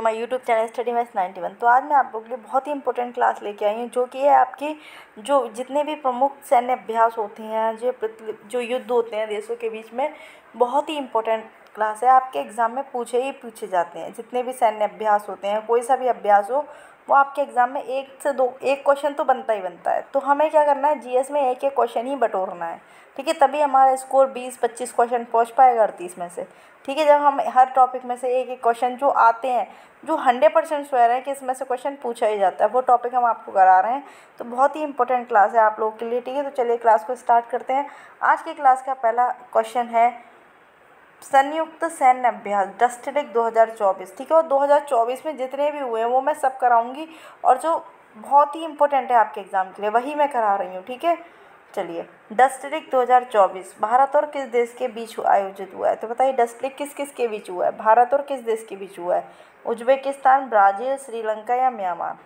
My YouTube channel study maths 91। तो आज मैं आप लोगों के लिए बहुत ही इंपॉर्टेंट क्लास लेके आई हूँ, जो कि है आपकी जो जितने भी प्रमुख सैन्य अभ्यास होते हैं, जो युद्ध होते हैं देशों के बीच में, बहुत ही इंपॉर्टेंट क्लास है। आपके एग्ज़ाम में पूछे जाते हैं। जितने भी सैन्य अभ्यास होते हैं, कोई सा भी अभ्यास हो, वो आपके एग्ज़ाम में एक क्वेश्चन तो बनता ही बनता है। तो हमें क्या करना है, जीएस में एक क्वेश्चन ही बटोरना है, ठीक है। तभी हमारा स्कोर 20-25 क्वेश्चन पहुंच पाएगा 38 में से, ठीक है। जब हम हर टॉपिक में से एक क्वेश्चन जो आते हैं, जो 100% श्योर है कि इसमें से क्वेश्चन पूछा ही जाता है, वो टॉपिक हम आपको करा रहे हैं। तो बहुत ही इंपॉर्टेंट क्लास है आप लोगों के लिए, ठीक है। तो चलिए क्लास को स्टार्ट करते हैं। आज की क्लास का पहला क्वेश्चन है संयुक्त सैन्य अभ्यास डस्टलिक 2024, ठीक है। और 2024 में जितने भी हुए हैं वो मैं सब कराऊंगी, और जो बहुत ही इंपॉर्टेंट है आपके एग्ज़ाम के लिए वही मैं करा रही हूँ, ठीक है। चलिए, डस्टलिक 2024 भारत और किस देश के बीच आयोजित हुआ है? तो बताइए, डस्टलिक किस किस के बीच हुआ है? भारत और किस देश के बीच हुआ है? उज्बेकिस्तान, ब्राज़ील, श्रीलंका या म्यांमार?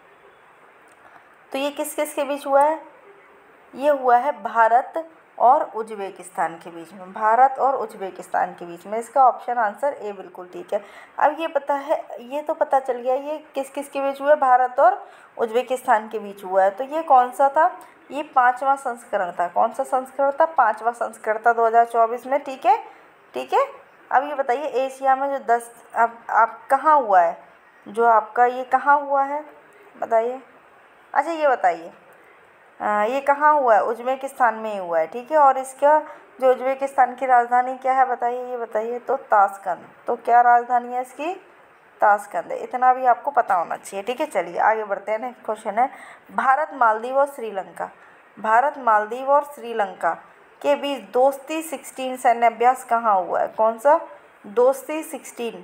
तो ये किस किस के बीच हुआ है? ये हुआ है भारत और उज्बेकिस्तान के बीच में, भारत और उज्बेकिस्तान के बीच में। इसका ऑप्शन आंसर ए बिल्कुल ठीक है। अब ये पता है, ये तो पता चल गया ये किस किस के बीच हुआ है, भारत और उज्बेकिस्तान के बीच हुआ है। तो ये कौन सा था? ये 5वां संस्करण था। कौन सा संस्करण था? 5वां संस्करण था 2024 में, ठीक है, ठीक है। अब ये बताइए, एशिया में जो 10 अब कहाँ हुआ है, जो आपका ये कहाँ हुआ है बताइए। अच्छा ये बताइए, ये कहाँ हुआ है? उज्बेकिस्तान में ही हुआ है, ठीक है। और इसका जो उज्बेकिस्तान की राजधानी क्या है बताइए, ये बताइए। तो ताशकंद। तो क्या राजधानी है इसकी? ताशकंद है। इतना भी आपको पता होना चाहिए, ठीक है। चलिए आगे बढ़ते हैं। नेक्स्ट क्वेश्चन है भारत, मालदीव और श्रीलंका, भारत, मालदीव और श्रीलंका के बीच दोस्ती 16 सैन्य अभ्यास कहाँ हुआ है? कौन सा? दोस्ती 16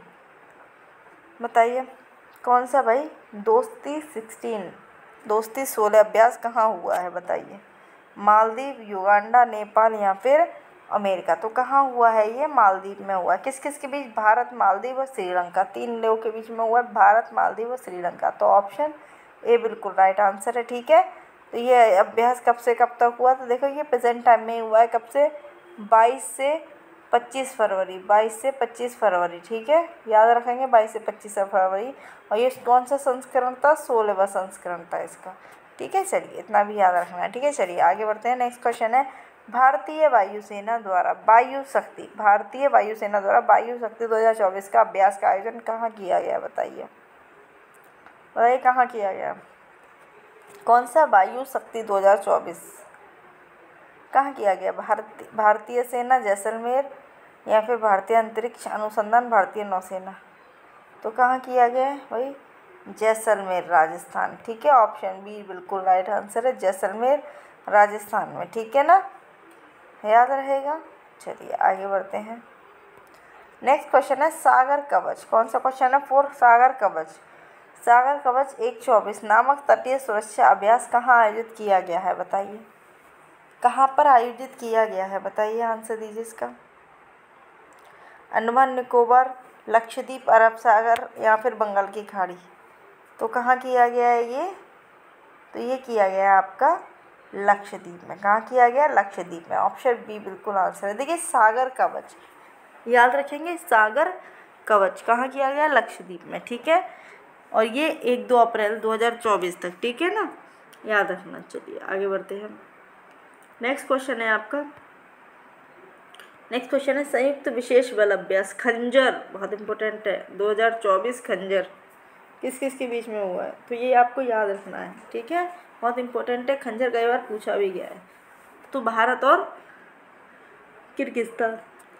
बताइए, कौन सा भाई? दोस्ती 16, दोस्ती 16 अभ्यास कहाँ हुआ है बताइए। मालदीव, युगांडा, नेपाल या फिर अमेरिका? तो कहाँ हुआ है ये? मालदीव में हुआ है। किस किस के बीच? भारत, मालदीव और श्रीलंका, 3 लोगों के बीच में हुआ है, भारत, मालदीव और श्रीलंका। तो ऑप्शन ए बिल्कुल राइट आंसर है, ठीक है। तो ये अभ्यास कब से कब तक हुआ? तो देखो ये प्रेजेंट टाइम में हुआ है। कब से? 22 से 25 फरवरी, 22 से 25 फरवरी, ठीक है। याद रखेंगे 22 से 25 फरवरी। और ये कौन सा संस्करण था? 16वां संस्करण था इसका, ठीक है। चलिए इतना भी याद रखना है, ठीक है। चलिए आगे बढ़ते हैं। नेक्स्ट क्वेश्चन है भारतीय वायुसेना द्वारा वायु शक्ति, भारतीय वायुसेना द्वारा वायु शक्ति 2024 का अभ्यास का आयोजन कहाँ किया गया बताइए, बताइए कहाँ किया गया? कौन सा वायु शक्ति 2024 कहाँ किया गया? भारतीय सेना, जैसलमेर या फिर भारतीय अंतरिक्ष अनुसंधान, भारतीय नौसेना? तो कहाँ किया गया है भाई? जैसलमेर, राजस्थान, ठीक है। ऑप्शन बी बिल्कुल राइट आंसर है, जैसलमेर राजस्थान में, ठीक है ना, याद रहेगा। चलिए आगे बढ़ते हैं। नेक्स्ट क्वेश्चन है सागर कवच। कौन सा क्वेश्चन है? फोर सागर कवच, सागर कवच 124 नामक तटीय सुरक्षा अभ्यास कहाँ आयोजित किया गया है बताइए। कहाँ पर आयोजित किया गया है बताइए, आंसर दीजिए इसका। अंडमान निकोबार, लक्षद्वीप, अरब सागर या फिर बंगाल की खाड़ी? तो कहाँ किया गया है ये? तो ये किया गया है आपका लक्षद्वीप में। कहाँ किया गया? लक्षद्वीप में। ऑप्शन बी बिल्कुल आंसर है। देखिए सागर कवच याद रखेंगे, सागर कवच कहाँ किया गया? लक्षद्वीप में, ठीक है। और ये 1-2 अप्रैल 2024 तक, ठीक है ना, याद रखना। चलिए आगे बढ़ते हैं। नेक्स्ट क्वेश्चन है आपका, नेक्स्ट क्वेश्चन है संयुक्त विशेष बल अभ्यास खंजर, बहुत इंपॉर्टेंट है, 2024 खंजर किस किस के बीच में हुआ है? तो ये आपको याद रखना है, ठीक है, बहुत इंपॉर्टेंट है। खंजर कई बार पूछा भी गया है। तो भारत और किर्गिस्तान,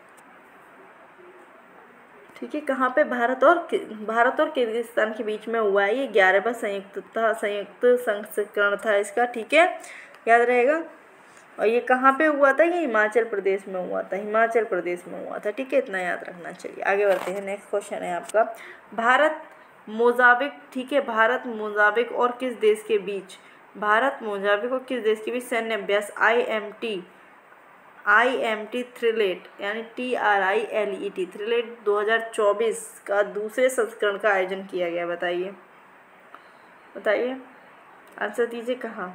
ठीक है। कहाँ पे? भारत और किर्गिस्तान के बीच में हुआ है। ये 11वां संयुक्त संस्करण था इसका, ठीक है, याद रहेगा। और ये कहाँ पे हुआ था? ये हिमाचल प्रदेश में हुआ था, हिमाचल प्रदेश में हुआ था, ठीक है, इतना याद रखना। चलिए आगे बढ़ते हैं। नेक्स्ट क्वेश्चन है आपका भारत, मोजाम्बिक, ठीक है, भारत, मोजाम्बिक और किस देश के बीच, भारत, मोजाम्बिक और किस देश के बीच सैन्य अभ्यास IMT थ्रिलेट यानी TRILET थ्रिलेट 2024 का दूसरे संस्करण का आयोजन किया गया बताइए, बताइए आंसर दीजिए। कहाँ?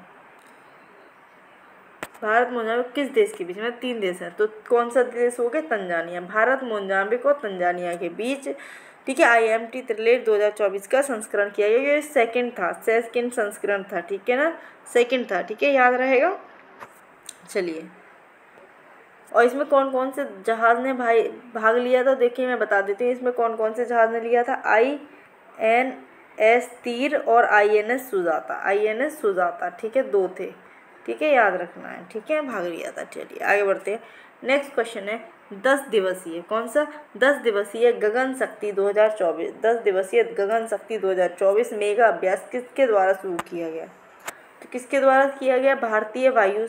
भारत, मोजाम्बिक किस देश के बीच में? 3 देश हैं। तो कौन सा देश हो गया? तंजानिया। भारत, मोजाम्बिक और तंजानिया के बीच ठीक है। IMT त्रिलेट 2024 का संस्करण किया गया, ये सेकंड संस्करण था, ठीक है ना, सेकंड था, ठीक है, याद रहेगा। चलिए, और इसमें कौन कौन से जहाज़ ने भाग लिया था, देखिए मैं बता देती हूँ इसमें कौन कौन से जहाज़ ने लिया था। INS तीर और INS सुजाता, ठीक है, 2 थे, ठीक है, याद रखना है, ठीक है, भाग लिया था। चलिए आगे बढ़ते हैं। नेक्स्ट क्वेश्चन है 10 दिवसीय, कौन सा, 10 दिवसीय गगन शक्ति 2024, 10 दिवसीय गगन शक्ति 2024 मेगा अभ्यास किसके द्वारा शुरू किया गया। तो किसके द्वारा किया गया, भारतीय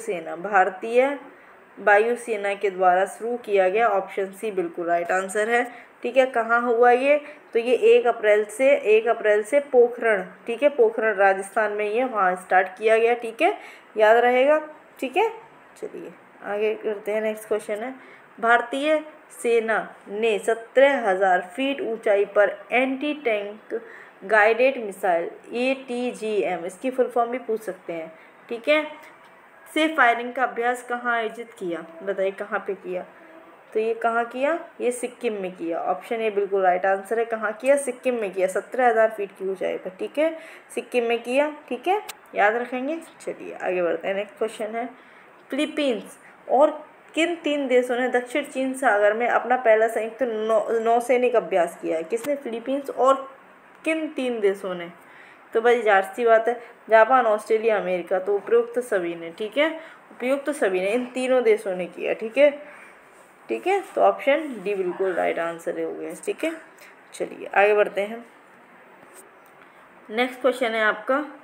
वायुसेना के द्वारा शुरू किया गया। ऑप्शन सी बिल्कुल राइट आंसर है, ठीक है। कहाँ हुआ ये, तो ये 1 अप्रैल से पोखरण, ठीक है, पोखरण राजस्थान में ये वहाँ स्टार्ट किया गया, ठीक है, याद रहेगा, ठीक है। चलिए आगे करते हैं। नेक्स्ट क्वेश्चन है भारतीय सेना ने 17,000 फीट ऊंचाई पर anti tank guided missile ATGM, इसकी फुल फॉर्म भी पूछ सकते हैं, ठीक है, से फायरिंग का अभ्यास कहाँ आयोजित किया, बताइए कहाँ पे किया। तो ये कहाँ किया, ये सिक्किम में किया। ऑप्शन ए बिल्कुल राइट आंसर है, कहाँ किया, सिक्किम में किया, 17,000 फीट की ऊंचाई पर, ठीक है, सिक्किम में किया, ठीक है, याद रखेंगे। चलिए आगे बढ़ते हैं। नेक्स्ट क्वेश्चन है फिलीपींस और किन 3 देशों ने दक्षिण चीन सागर में अपना पहला संयुक्त नौसैनिक अभ्यास किया है। किसने, फिलीपींस और किन 3 देशों ने, तो भाई जाहिर सी बात है जापान, ऑस्ट्रेलिया, अमेरिका, तो उपयुक्त सभी ने, ठीक है, उपयुक्त सभी ने, इन तीनों देशों ने किया, ठीक है, ठीक है, तो ऑप्शन डी बिल्कुल राइट आंसर हो गया, ठीक है। चलिए आगे बढ़ते हैं। नेक्स्ट क्वेश्चन है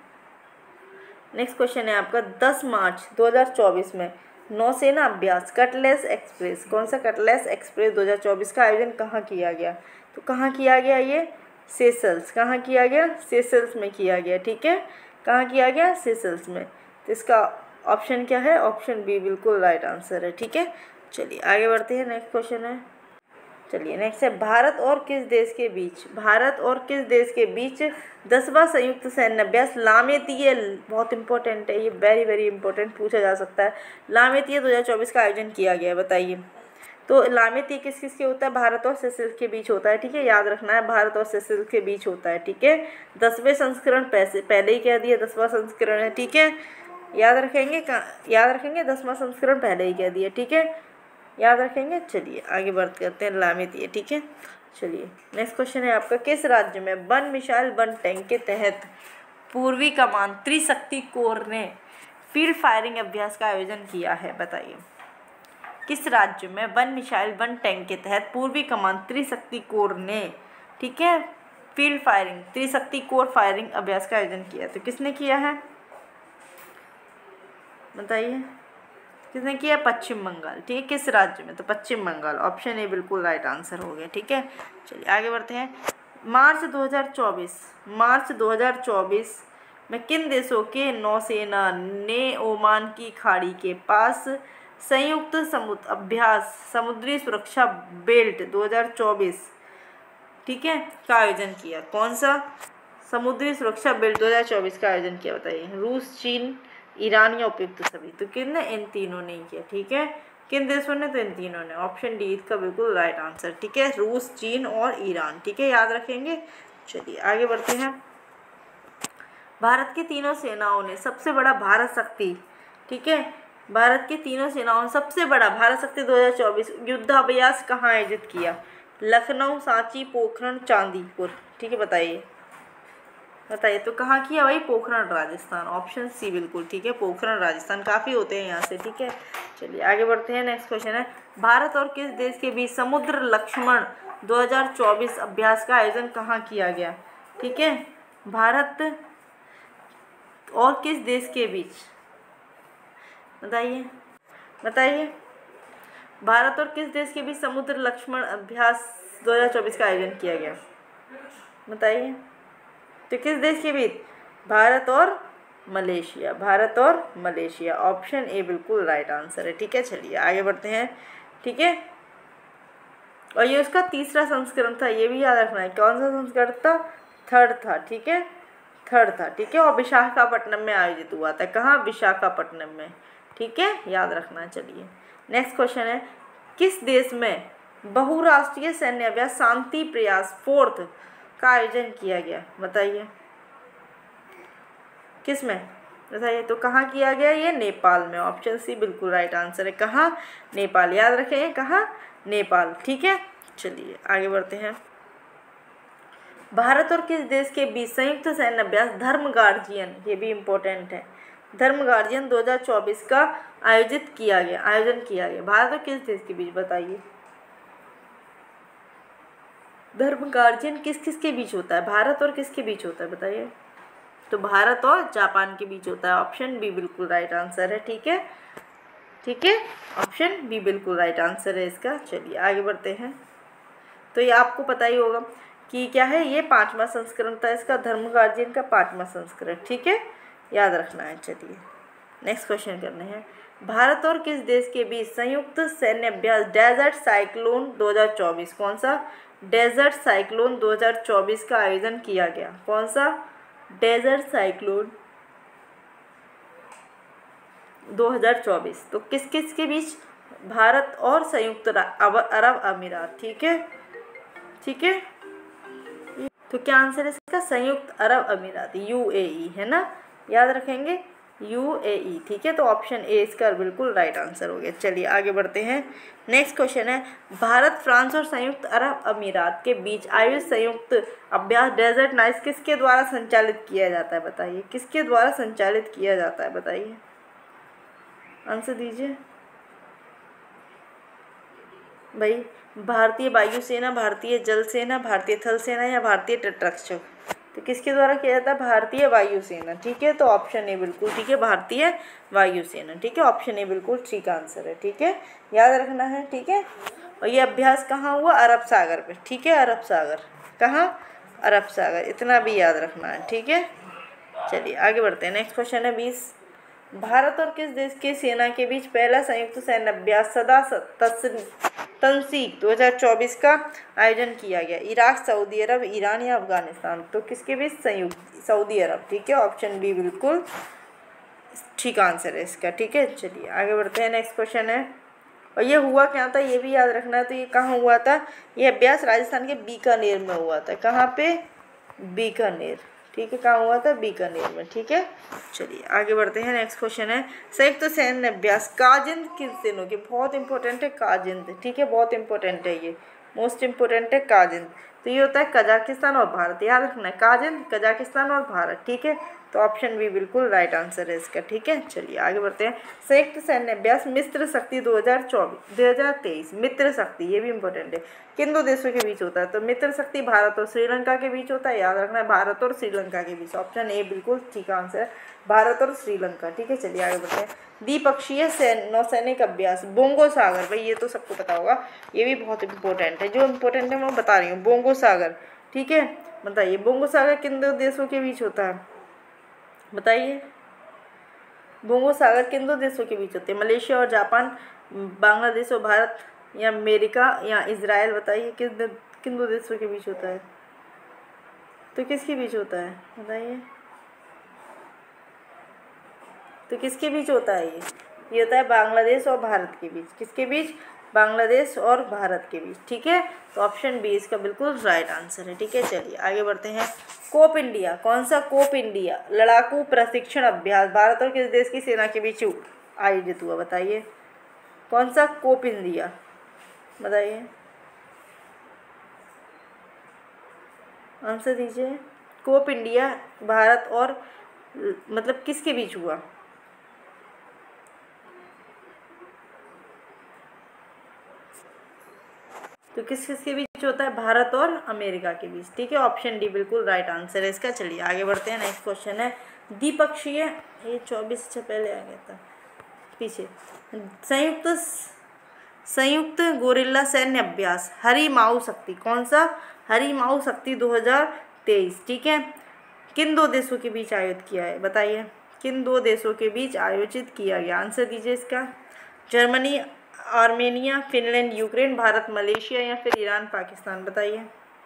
आपका 10 मार्च 2024 में नौसेना अभ्यास कटलेस एक्सप्रेस, कौन सा, कटलेस एक्सप्रेस 2024 का आयोजन कहाँ किया गया। तो कहाँ किया गया, ये सेशल्स, कहाँ किया गया, सेशल्स में किया गया, ठीक है, कहाँ किया गया, सेशल्स में। तो इसका ऑप्शन क्या है, ऑप्शन बी बिल्कुल राइट आंसर है, ठीक है। चलिए आगे बढ़ते हैं। नेक्स्ट क्वेश्चन है, चलिए नेक्स्ट है भारत और किस देश के बीच 10वां संयुक्त सैन्य अभ्यास लामेतीय, बहुत इंपॉर्टेंट है ये, वेरी वेरी इंपॉर्टेंट, पूछा जा सकता है, लामेतीय 2024 का आयोजन किया गया है, बताइए। तो लामेतीय किस किस के होता है, भारत और सेशल्स के बीच होता है, ठीक है, याद रखना है, भारत और सेशल्स के बीच होता है, ठीक है। 10वें संस्करण पहले ही कह दिया, 10वां संस्करण है, ठीक है, याद रखेंगे 10वां संस्करण पहले ही कह दिया, ठीक है, याद रखेंगे। चलिए आगे बढ़ करते हैं, लामेतीय, ठीक है। चलिए नेक्स्ट क्वेश्चन है आपका किस राज्य में वन मिसाइल वन टैंक के तहत पूर्वी कमान त्रिशक्ति कोर ने फील्ड फायरिंग अभ्यास का आयोजन किया है, बताइए। किस राज्य में वन मिसाइल वन टैंक के तहत पूर्वी कमान त्रिशक्ति कोर ने, ठीक है, field firing Trishakti corps firing अभ्यास का आयोजन किया, तो किसने किया है, बताइए, किसने किया, पश्चिम बंगाल, ठीक है, किस राज्य में, तो पश्चिम बंगाल, ऑप्शन ए बिल्कुल राइट आंसर हो गया, ठीक है। चलिए आगे बढ़ते हैं। मार्च 2024 में किन देशों के नौसेना ने ओमान की खाड़ी के पास संयुक्त समुद्री सुरक्षा बेल्ट 2024, ठीक है, का आयोजन किया, कौन सा, समुद्री सुरक्षा बेल्ट 2024 का आयोजन किया, बताइए। रूस, चीन, ईरान या उपयुक्त सभी, तो किन, इन तीनों ने किया, ठीक है, किन देशों ने, तो इन तीनों ने, ऑप्शन डी इसका बिल्कुल राइट आंसर, ठीक है, रूस, चीन और ईरान, ठीक है, याद रखेंगे। चलिए आगे बढ़ते हैं। भारत की तीनों सेनाओं ने सबसे बड़ा भारत शक्ति, ठीक है, भारत की तीनों सेनाओं ने सबसे बड़ा भारत शक्ति 2024 युद्धाभ्यास कहाँ आयोजित किया, लखनऊ, सांची, पोखरण, चांदीपुर, ठीक है, बताइए, तो कहाँ किया भाई, पोखरण राजस्थान, ऑप्शन सी बिल्कुल, ठीक है, पोखरण राजस्थान, काफ़ी होते हैं यहाँ से, ठीक है। चलिए आगे बढ़ते हैं। नेक्स्ट क्वेश्चन है भारत और किस देश के बीच समुद्र लक्ष्मण 2024 अभ्यास का आयोजन कहाँ किया गया, ठीक है, भारत और किस देश के बीच, बताइए, भारत और किस देश के बीच समुद्र लक्ष्मण अभ्यास 2024 का आयोजन किया गया, बताइए। तो किस देश के बीच, भारत और मलेशिया, ऑप्शन ए बिल्कुल राइट आंसर है, ठीक है। चलिए आगे बढ़ते हैं, ठीक है, और ये उसका तीसरा संस्करण था, ये भी याद रखना है, कौन सा संस्करण था, थर्ड था, ठीक है, और विशाखापट्टनम में आयोजित हुआ था, कहाँ, विशाखापट्टनम में, ठीक है, याद रखना है। चलिए नेक्स्ट क्वेश्चन है किस देश में बहुराष्ट्रीय सैन्य अभ्यास शांति प्रयास 4th का आयोजन किया गया, बताइए किसमें, बताइए। तो कहाँ किया गया, ये नेपाल में। ऑप्शन सी बिल्कुल राइट आंसर है। कहाँ, नेपाल। याद रखें, कहाँ, नेपाल। ठीक है, चलिए आगे बढ़ते हैं। भारत और किस देश के बीच संयुक्त सैन्य अभ्यास धर्म गार्जियन, ये भी इम्पोर्टेंट है, धर्म गार्जियन 2024 का आयोजन किया गया। भारत और किस देश के बीच, बताइए। धर्म गार्जियन किस किस के बीच होता है, भारत और किसके बीच होता है, बताइए। तो भारत और जापान के बीच होता है। ऑप्शन बी बिल्कुल राइट आंसर है। ठीक है, ठीक है, ऑप्शन बी बिल्कुल राइट आंसर है इसका। चलिए आगे बढ़ते हैं। तो ये आपको पता ही होगा कि क्या है, ये 5वां संस्करण था इसका, धर्म गार्जियन का 5वां संस्करण। ठीक है, याद रखना है। चलिए नेक्स्ट क्वेश्चन करने हैं। भारत और किस देश के बीच संयुक्त सैन्य अभ्यास डेजर्ट साइक्लोन 2024, कौन सा, डेजर्ट साइक्लोन 2024 का आयोजन किया गया, कौन सा, डेजर्ट साइक्लोन 2024। तो किस किस के बीच, भारत और संयुक्त अरब अमीरात। ठीक है, ठीक है, तो क्या आंसर है इसका, संयुक्त अरब अमीरात, यूएई, है ना, याद रखेंगे, यूएई। ठीक है, तो ऑप्शन ए इसका बिल्कुल राइट आंसर हो गया। चलिए आगे बढ़ते हैं। नेक्स्ट क्वेश्चन है, भारत, फ्रांस और संयुक्त अरब अमीरात के बीच आयोजित संयुक्त अभ्यास डेजर्ट नाइट्स किसके द्वारा संचालित किया जाता है, बताइए। किसके द्वारा संचालित किया जाता है, बताइए, आंसर दीजिए भाई। भारतीय वायुसेना, भारतीय जल सेना, भारतीय थल सेना या भारतीय तटरक्षक। तो किसके द्वारा किया जाता है, भारतीय वायुसेना। ठीक है, तो ऑप्शन ए बिल्कुल ठीक है, भारतीय वायुसेना। ठीक है, ऑप्शन ए बिल्कुल ठीक आंसर है। ठीक है, याद रखना है। ठीक है, और ये अभ्यास कहाँ हुआ, अरब सागर पे। ठीक है, अरब सागर, कहाँ, अरब सागर, इतना भी याद रखना है। ठीक है, चलिए आगे बढ़ते हैं। नेक्स्ट क्वेश्चन है 20। भारत और किस देश की सेना के बीच पहला संयुक्त सैन्य अभ्यास सदा तंसीक 2024 का आयोजन किया गया, इराक, सऊदी अरब, ईरान या अफगानिस्तान। तो किसके बीच, संयुक्त सऊदी अरब। ठीक है, ऑप्शन बी बिल्कुल ठीक आंसर है इसका। ठीक है, चलिए आगे बढ़ते हैं। नेक्स्ट क्वेश्चन है, और ये हुआ क्या था, ये भी याद रखना है। तो ये कहाँ हुआ था, ये अभ्यास राजस्थान के बीकानेर में हुआ था। कहाँ पे, बीकानेर। ठीक है, कहाँ हुआ था, बीकानेर में। ठीक है, चलिए आगे बढ़ते हैं। नेक्स्ट क्वेश्चन है, संयुक्त सैन्य अभ्यास काजिंद किस दिनों के, बहुत इंपॉर्टेंट है काजिंद। ठीक है, बहुत इंपॉर्टेंट है, ये मोस्ट इंपॉर्टेंट है काजिंद। तो ये होता है कजाकिस्तान और भारत, याद रखना है, काजिंद, कजाकिस्तान और भारत। ठीक है, तो ऑप्शन बी बिल्कुल राइट आंसर है इसका। ठीक है, चलिए आगे बढ़ते हैं। संयुक्त सैन्य अभ्यास मित्र शक्ति 2023, मित्र शक्ति, ये भी इंपॉर्टेंट है, किन दो देशों के बीच होता है। तो मित्र शक्ति भारत और श्रीलंका के बीच होता है, याद रखना है, भारत और श्रीलंका के बीच। ऑप्शन ए बिल्कुल ठीक आंसर है, भारत और श्रीलंका। ठीक है, चलिए आगे बढ़ते हैं। द्विपक्षीय नौसैनिक अभ्यास बोंगो सागर, भाई ये तो सबको पता होगा, ये भी बहुत इंपॉर्टेंट है, जो इंपॉर्टेंट है मैं बता रही हूँ। बोंगो सागर, ठीक है, बताइए बोंगो सागर किन दो देशों के बीच होता है, बताइए। बोंगो सागर किन दो देशों के बीच होते हैं, मलेशिया और जापान, बांग्लादेश और भारत, या अमेरिका या इजराइल। बताइए किन दो देशों के बीच होता है, तो किसके बीच होता है, बताइए। तो किसके बीच होता है ये होता है बांग्लादेश और भारत के बीच। किसके बीच, बांग्लादेश और भारत के बीच। ठीक है, तो ऑप्शन बी इसका बिल्कुल राइट आंसर है। ठीक है, चलिए आगे बढ़ते हैं। कोप इंडिया, कौन सा कोप इंडिया लड़ाकू प्रशिक्षण अभ्यास भारत और किस देश की सेना के बीच आयोजित हुआ, बताइए। कौन सा कोप इंडिया, बताइए, आंसर दीजिए। कोप इंडिया भारत और मतलब किसके बीच हुआ, तो किस किस के बीच होता है, भारत और अमेरिका के बीच। ठीक है, ऑप्शन डी बिल्कुल राइट आंसर है इसका। चलिए आगे बढ़ते हैं। नेक्स्ट क्वेश्चन है द्विपक्षीय, ये 24 से पहले आ गया था पीछे। संयुक्त गोरिल्ला सैन्य अभ्यास हरिमाऊ शक्ति, कौन सा, हरिमाऊ शक्ति 2023। ठीक है, किन दो देशों के बीच आयोजित किया है, बताइए। किन दो देशों के बीच आयोजित किया गया, आंसर दीजिए इसका। Germany, Armenia, Finland, Ukraine, Bharat, Malaysia या फिर ईरान, पाकिस्तान। बताइए।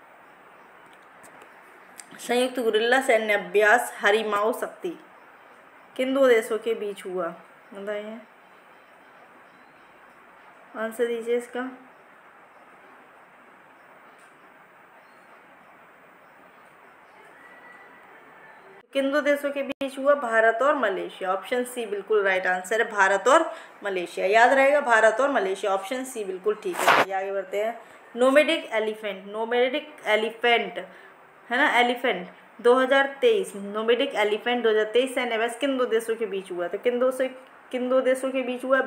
संयुक्त गुरिल्ला सैन्य अभ्यास हरिमाऊ शक्ति किन दो देशों के बीच हुआ, बताइए, आंसर दीजिए इसका। किन दो देशों के बीच हुआ? भारत और मलेशिया। ऑप्शन सी बिल्कुल राइट आंसर है, भारत और मलेशिया। याद रहेगा, भारत और मलेशिया। ऑप्शन सी बिल्कुल ठीक है। चलिए आगे बढ़ते हैं। नोमेडिक एलिफेंट है ना, एलिफेंट 2023, नोमेडिक एलिफेंट 2023 सैन्य अभ्यास किन दो देशों के बीच हुआ? तो किन दो देशों के बीच हुआ?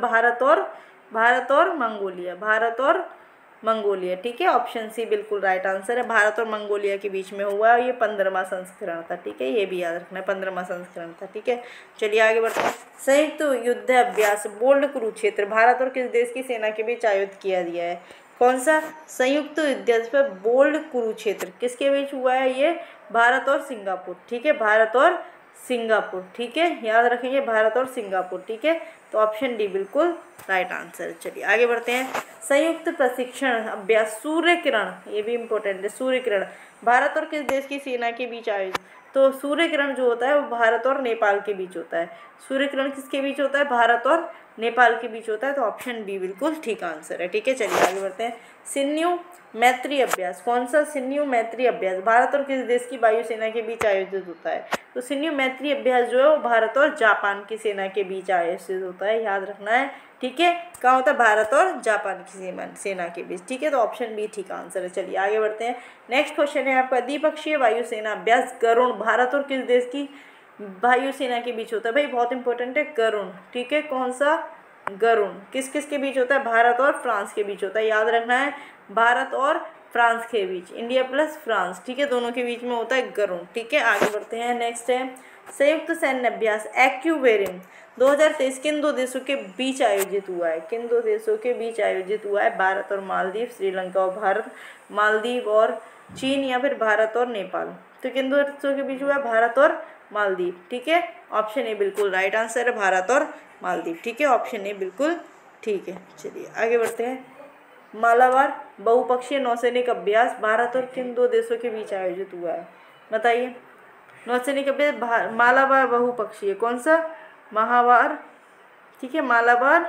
भारत और मंगोलिया। भारत और मंगोलिया, ठीक है। ऑप्शन सी बिल्कुल राइट आंसर है, भारत और मंगोलिया के बीच में हुआ और ये 15वां संस्करण था, ठीक है। ये भी याद रखना है, 15वां संस्करण था, ठीक है। चलिए आगे बढ़ते हैं। संयुक्त युद्ध अभ्यास बोल्ड कुरुक्षेत्र भारत और किस देश की सेना के बीच आयोजित किया गया है? कौन सा संयुक्त युद्ध अभ्यास बोल्ड कुरुक्षेत्र किसके बीच हुआ है? ये भारत और सिंगापुर, ठीक है। भारत और सिंगापुर, ठीक है, याद रखेंगे, भारत और सिंगापुर, ठीक है। तो ऑप्शन डी बिल्कुल राइट आंसर है। चलिए आगे बढ़ते हैं। संयुक्त प्रशिक्षण अभ्यास सूर्य किरण, ये भी इंपॉर्टेंट है। सूर्य किरण भारत और किस देश की सेना के बीच आयोजित? तो सूर्य किरण जो होता है वो भारत और नेपाल के बीच होता है। सूर्य किरण किसके बीच होता है? भारत और नेपाल के बीच होता है। तो ऑप्शन बी बिल्कुल ठीक आंसर है, ठीक है। चलिए आगे बढ़ते हैं। सिन्यू मैत्री अभ्यास, कौन सा सिन्यू मैत्री अभ्यास भारत और किस देश की वायुसेना के बीच आयोजित होता है? तो सिन्यू मैत्री अभ्यास जो है वो भारत और जापान की सेना के बीच आयोजित होता है, याद रखना है, ठीक है। कहाँ होता है? भारत और जापान की सेना के बीच, ठीक है। तो ऑप्शन बी ठीक आंसर है। चलिए आगे बढ़ते हैं। नेक्स्ट क्वेश्चन है आपका, द्विपक्षीय वायुसेना अभ्यास गरुण भारत और किस देश की वायुसेना के बीच होता है? भाई बहुत इंपॉर्टेंट है, गरुण, ठीक है। कौन सा? गरुण किस किस के बीच होता है? भारत और फ्रांस के बीच होता है, याद रखना है, भारत और फ्रांस के बीच, इंडिया प्लस फ्रांस, ठीक है, दोनों के बीच में होता है गरुण, ठीक है। आगे बढ़ते हैं। नेक्स्ट है संयुक्त सैन्य अभ्यास एक्यूवेरियम 2023 किन दो देशों के बीच आयोजित हुआ है? किन दो देशों के बीच आयोजित हुआ है? भारत और मालदीव, श्रीलंका और भारत, मालदीव और चीन, या फिर भारत और नेपाल? तो किन दो देशों के बीच हुआ है? भारत और मालदीव, ठीक है। ऑप्शन ए बिल्कुल राइट आंसर है, भारत और मालदीव, ठीक है। ऑप्शन ए बिल्कुल ठीक है। चलिए आगे बढ़ते हैं। मालाबार बहुपक्षीय नौसैनिक अभ्यास भारत और किन दो देशों के बीच आयोजित हुआ है? बताइए। नौसैनिक अभ्यास मालाबार बहुपक्षीय, कौन सा? महाबार, ठीक है, मालाबार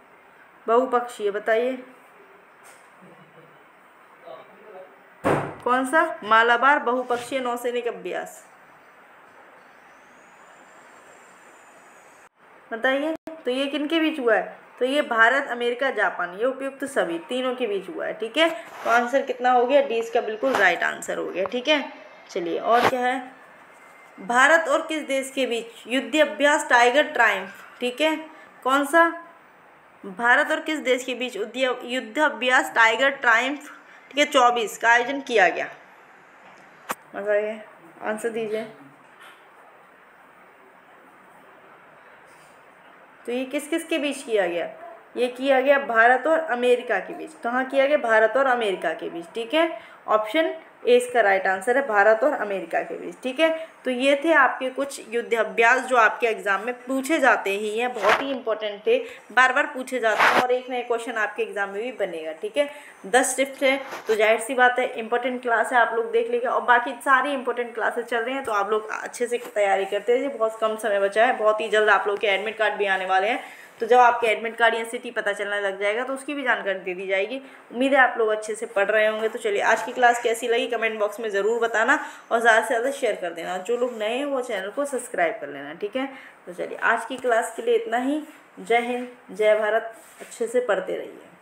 बहुपक्षीय, बताइए कौन सा? मालाबार बहुपक्षीय नौसैनिक अभ्यास, बताइए। तो ये किन के बीच हुआ है? तो ये भारत, अमेरिका, जापान, ये उपयुक्त सभी तीनों के बीच हुआ है, ठीक है। तो आंसर कितना हो गया? डी इसका बिल्कुल राइट आंसर हो गया, ठीक है। चलिए और क्या है? भारत और किस देश के बीच युद्ध अभ्यास टाइगर ट्रायम्फ, ठीक है, कौन सा? भारत और किस देश के बीच युद्ध अभ्यास टाइगर ट्रायम्फ, ठीक है, 24 का आयोजन किया गया? बताइए, आंसर दीजिए। तो ये किस किस के बीच किया गया? ये किया गया भारत और अमेरिका के बीच। कहाँ किया गया? भारत और अमेरिका के बीच, ठीक है। ऑप्शन ए इसका राइट आंसर है, भारत और अमेरिका के बीच, ठीक है। तो ये थे आपके कुछ युद्ध अभ्यास जो आपके एग्जाम में पूछे जाते ही हैं, बहुत ही इंपॉर्टेंट थे, बार बार पूछे जाते हैं और एक नए क्वेश्चन आपके एग्जाम में भी बनेगा, ठीक है। 10 शिफ्ट है तो जाहिर सी बात है इंपॉर्टेंट क्लास है, आप लोग देख लीजिए। और बाकी सारी इंपॉर्टेंट क्लासेस चल रही हैं तो आप लोग अच्छे से तैयारी करते रहिए। बहुत कम समय बचा है, बहुत ही जल्द आप लोग के एडमिट कार्ड भी आने वाले हैं। तो जब आपके एडमिट कार्ड या सिटी पता चलने लग जाएगा तो उसकी भी जानकारी दे दी जाएगी। उम्मीद है आप लोग अच्छे से पढ़ रहे होंगे। तो चलिए आज की क्लास कैसी लगी कमेंट बॉक्स में ज़रूर बताना और ज़्यादा से ज़्यादा शेयर कर देना। जो लोग नए हैं वो चैनल को सब्सक्राइब कर लेना, ठीक है। तो चलिए आज की क्लास के लिए इतना ही। जय हिंद, जय भारत, अच्छे से पढ़ते रहिए।